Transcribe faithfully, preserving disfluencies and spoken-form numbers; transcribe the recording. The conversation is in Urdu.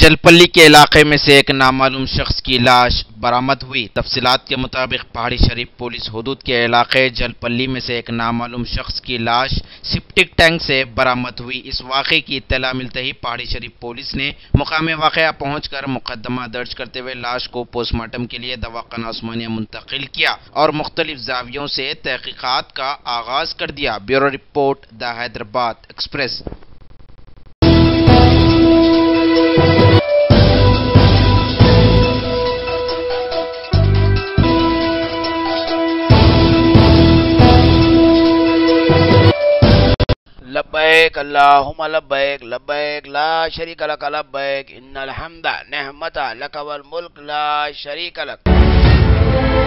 جلپلی کے علاقے میں سے ایک نامعلوم شخص کی لاش برآمد ہوئی۔ تفصیلات کے مطابق پہاڑی شریف پولیس حدود کے علاقے جلپلی میں سے ایک نامعلوم شخص کی لاش سپٹک ٹینک سے برآمد ہوئی۔ اس واقعے کی اطلاع ملتے ہی پہاڑی شریف پولیس نے مقام واقعہ پہنچ کر مقدمہ درج کرتے ہوئے لاش کو پوسٹ مارٹم کے لیے دواخانہ عثمانیہ منتقل کیا اور مختلف زاویوں سے تحقیقات کا آغاز کر دیا۔ Bureau report, the Hyderabad express. لبیک اللہم لبیک لبیک لا شریک لک لبیک ان الحمد نعمت لک والملک لا شریک لک۔